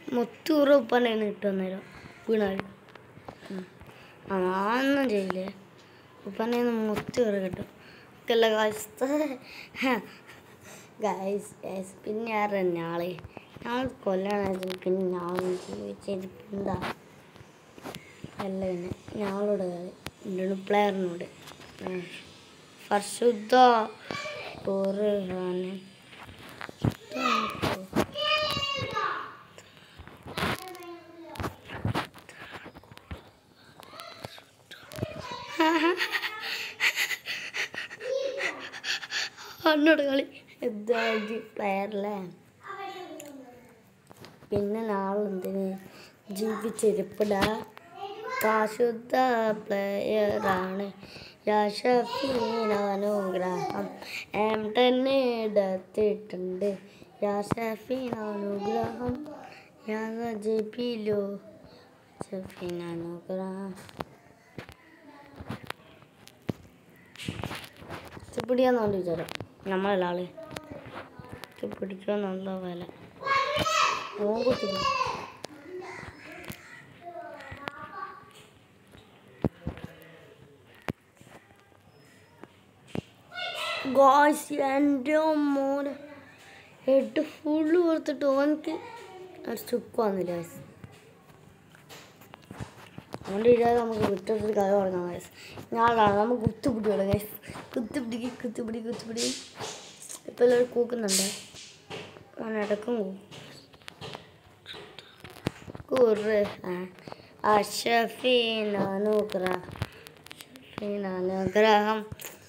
മുത്തൂറ് ഉപ്പണ്ണേന്ന് കിട്ടും അന്നേരം വീണാൽ. ഒന്നും ചെയ്യില്ലേ, ഉപ്പണ്ണേന്ന് മുത്തൂറ് കിട്ടും. ഒക്കെല്ല ഗായ്സ് പിന്നെ ആരുടെ ഞാളെ ഞങ്ങൾ കൊല്ലാന്ന് പിന്നെ ഞാൻ ജീവിച്ചിരിപ്പുണ്ടാ അല്ല. പിന്നെ ഞങ്ങളോട് കളി പ്ലെയറിനോട് ഫർശുദ്ധ ഖുർആൻ എന്നോട് കളി എന്താ പ്ലെയറല്ലേ. പിന്നെ നാളെന്തിന് ജീവിച്ചിരിപ്പിടാ കാശുദ്ധ പ്ലെയറാണ് യാഷഫീനാനുഗ്രഹം തന്നെ എടുത്തിട്ടുണ്ട്. യാഷഫീനാനുഗ്രഹം യാജിപ്പിലോ ഷഫീനാനുഗ്രഹം പിടിയാന്നോണ്ട് വിചാരം നമ്മളല്ല ആള് പിടിക്കുമെന്നുള്ള വില ഗോയ്സ്. എൻ്റെ മോനെ ഹെഡ് ഫുള്ള് കൊടുത്തിട്ട് ഓനക്ക് ചുക്കുവാന്നില്ല ഗൈസ്. അതുകൊണ്ട് ഇല്ലാതെ നമുക്ക് വിട്ടിട്ട് കഥ തുടങ്ങാം ഗൈസ്. ഞാനാണ് നമുക്ക് കുത്തുപിടിക്കണം ഗൈസ്. കുത്തുപിടി. ഇപ്പം എല്ലാവരും കൂക്കുന്നുണ്ട്. ഞാൻ ഇടക്കും ഷഫീനാനുഗ്രഹം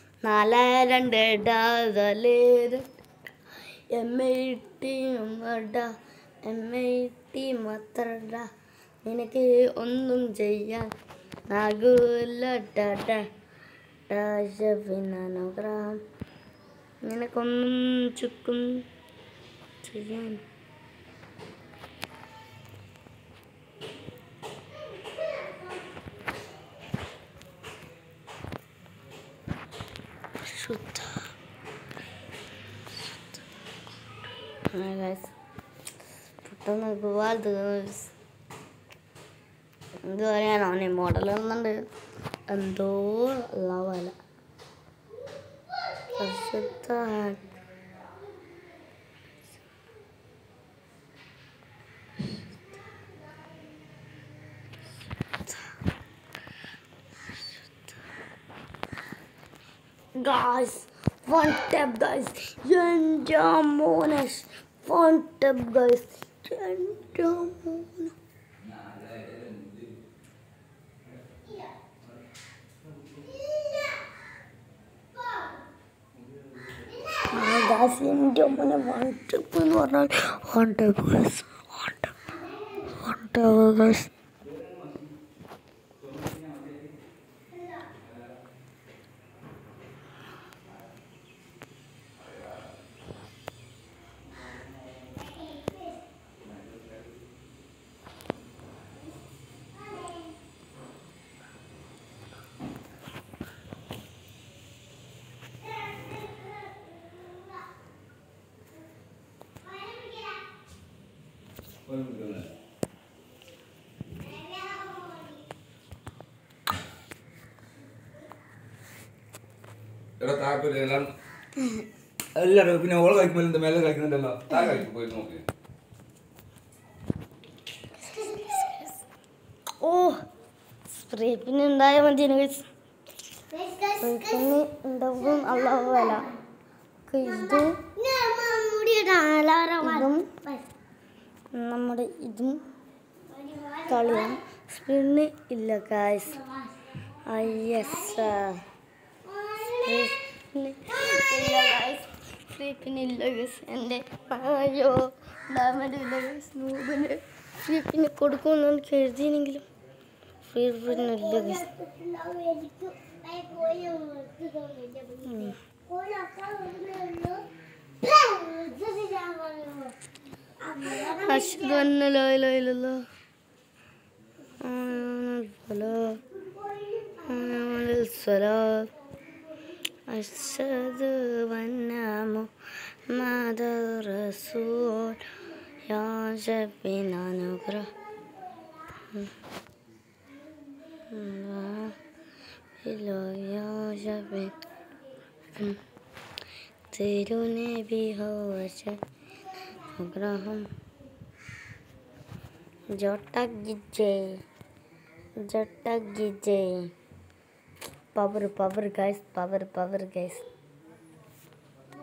4-2 MIT മാത്രട നിനക്ക് ഒന്നും ചെയ്യാൻ നാഗൂല ഷഫീനാനുഗ്രഹം നിനക്കൊന്നും ചുക്കും ചെയ്യാൻ. പെട്ടെന്ന് എന്ത് പറയാനോ അവനെ മോഡൽ വന്നുണ്ട് എന്തോ ഉള്ള പോലെ. Guys, one tap guys, എൻ്റെ മോനെ one tap guys, എൻ്റെ മോനെ. Guys, എൻ്റെ മോനെ one tap എന്ന് പറഞ്ഞാൽ one tap guys, one tap guys. എല്ലാവരും പിന്നെ ഓള് കഴിക്കുമ്പോൾ മേലെ കഴിക്കുന്നുണ്ടല്ലോ. താഴെ കഴിക്കും പോയി നോക്കി. ഓ സ്പ്രേ പിന്നെ ഉണ്ടായാൽ മതി. ഉണ്ടാവും അള്ളാഹു വില നമ്മുടെ ഇതും കളിയാണ്. സ്പിന്ന് ഇല്ല ഗായ്സ്. ഫ്രീപ്പിനില്ല ഗൈസ്. എൻ്റെ അയ്യോ ഡാമേജില്ല ഗൈസ്. നൂബിന് ഫ്രീപ്പിന് കൊടുക്കുമെന്നാണ് കരുതിയെങ്കിലും ഫ്രീപ്പിനില്ല ഗൈസ്. അഷ്ഹദു അന്ന ലാ ഇലാഹ ഇല്ലല്ലാഹ് അഷ്ഹദു അന്ന മുഹമ്മദ റസൂൽ യാ شفينا نكره يا شفي تيروني بهو نكرهم جوتك جي power guys